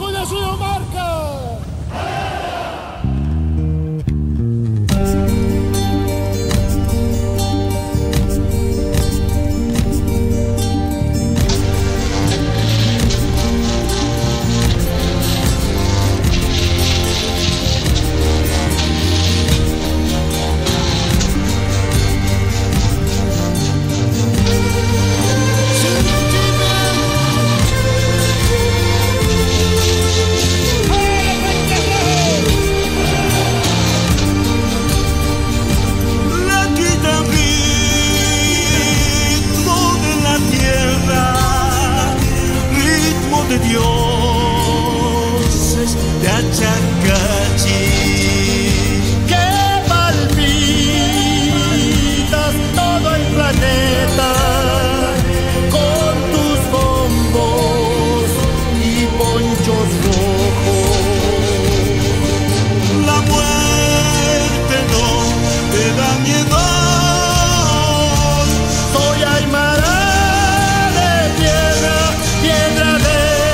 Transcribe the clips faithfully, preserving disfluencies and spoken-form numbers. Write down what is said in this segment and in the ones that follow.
Cuida su marca. Dioses de Achacachi, que palpitas todo el planeta con tus bombos y ponchos rojos. La muerte no te da miedo. Soy Aymara de piedra, piedra de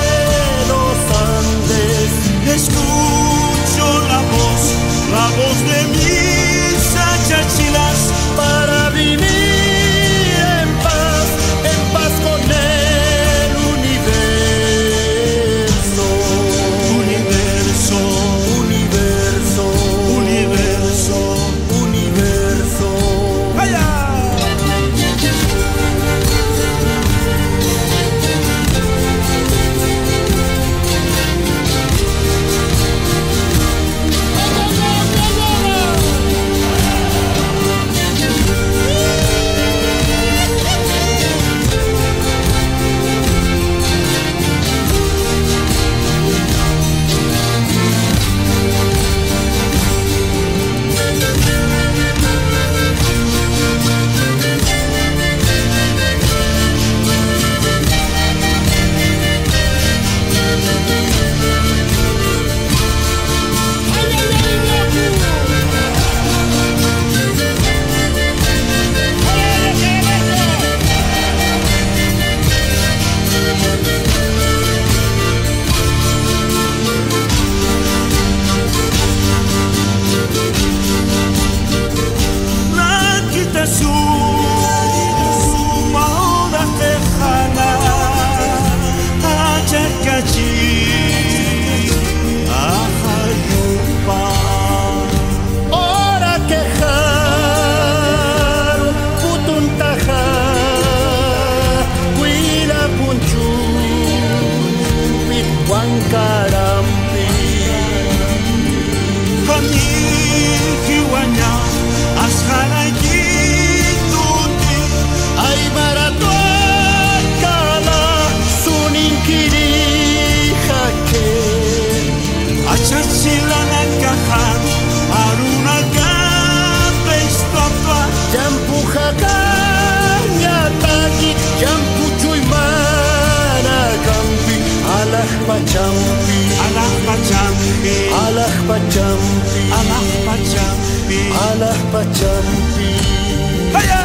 escucho la voz, la voz de mis achachilas para vivir en paz, en paz con el universo, universo, universo, universo, universo. ¡Vaya! Pachampi, alah pachampi, alah pachampi, alah pachampi, alah pachampi. Haya!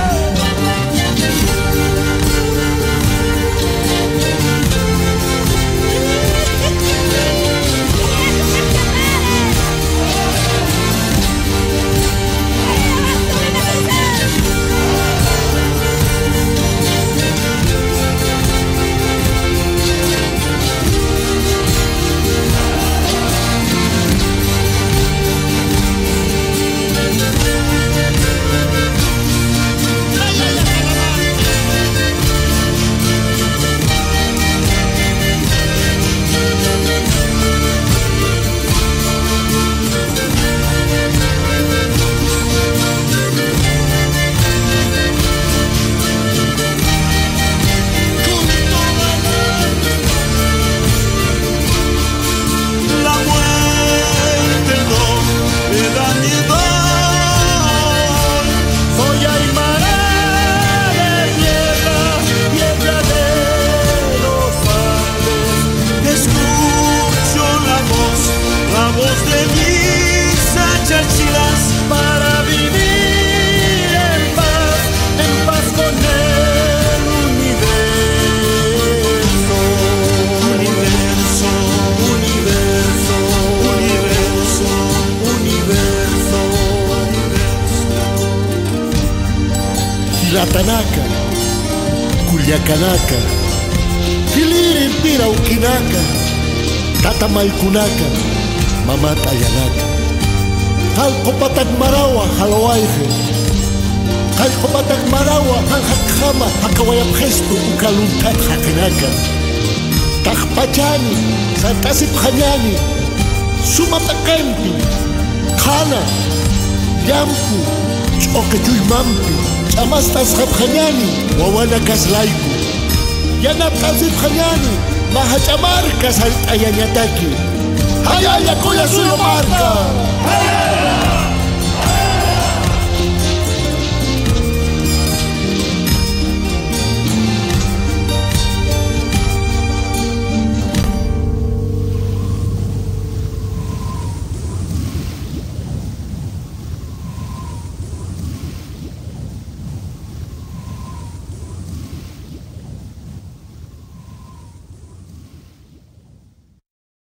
Ratanaka, Culiacanaka, Filirin Pira Ukinaka, Tata Malkunaka, Mamata Yanaka, Talcopatak Marawa, Haloaije, Talcopatak Marawa, Hanjakama, Hakawayam Gesto, Ukaluntat Hakanaka, Tajpachani, Santasip Hanyani, Sumatakempi, Kana, Yampu, Choketuimampi, Chamastas Hanyani, Wawana Kaslaiku, Yanaptasip Hanyani, Mahachamarkas Ayanyataki, Hayaya Koya Suyo Marca.